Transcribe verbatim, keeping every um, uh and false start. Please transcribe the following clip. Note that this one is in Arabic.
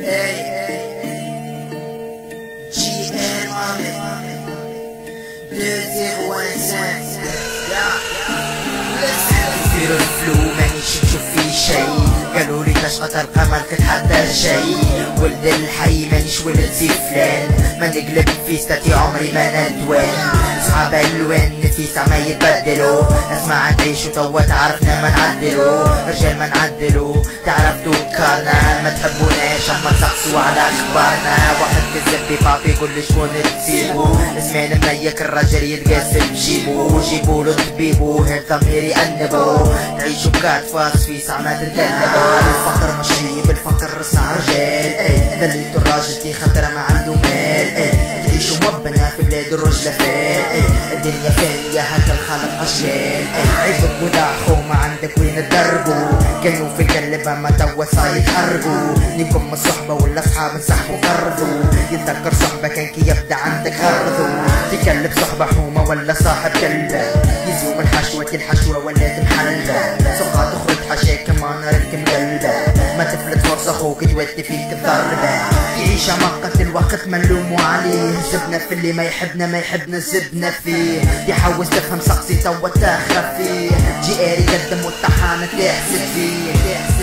G M deux zéro cinq. كثير الفلو مانيش نشوف فيه شي، قالوا لي تشقط القمر كتحضر شي، ولد الحي مانيش ولد سي فلان، ما نقلب فيستاتي عمري ما ندوان، صحاب الوان نفيسة ما يتبدلوا، اسمع نعيشو توا تعرفنا ما نعدلو، رجال ما نعدلو تعرف دوكانا، ما تحبوناش اما تسقسوا على اخبارنا، واحد كذب ببابي يقول لي شكون تسيبو، اسمعنا منيك الرجل يتقاسم بجيبو، جيبولو طبيبو هير ضمير يأنبو، تعيشو بكات فاس في ساعة ما تتجنبو، الفقر ماشي بالفقر صار رجال، اي دليتو الراجل تي خاطر ما عنده مال، اي تعيشو مبنى في بلاد الرجلة فال، اي الدنيا فانية هكا الخلق اشجال، اي عيبك وضعخو ما عندك وين تدربو، كانوا في القلبة ما توا صايد حرقو، نيكم من الصحبة ولا صحاب نسحبو قرضو، يتذكر صحبة كان كي يبدا عندك غرضو، تكلب صحبة حومة ولا صاحب كلبة، يزيو من حشوة الحشوة ولا تمحلبة، سقا تخرج حشاك ما نارك مقلبة، ما تفلت فرصة خوك تودي فيك الضربة، تعيشة مقت الوقت ما نلومو عليه، زبنا في اللي ما يحبنا ما يحبنا زبنا فيه، يحاول تفهم شخصي توا تاخر فيه، جي اري قدم والطحانة تحسد فيه.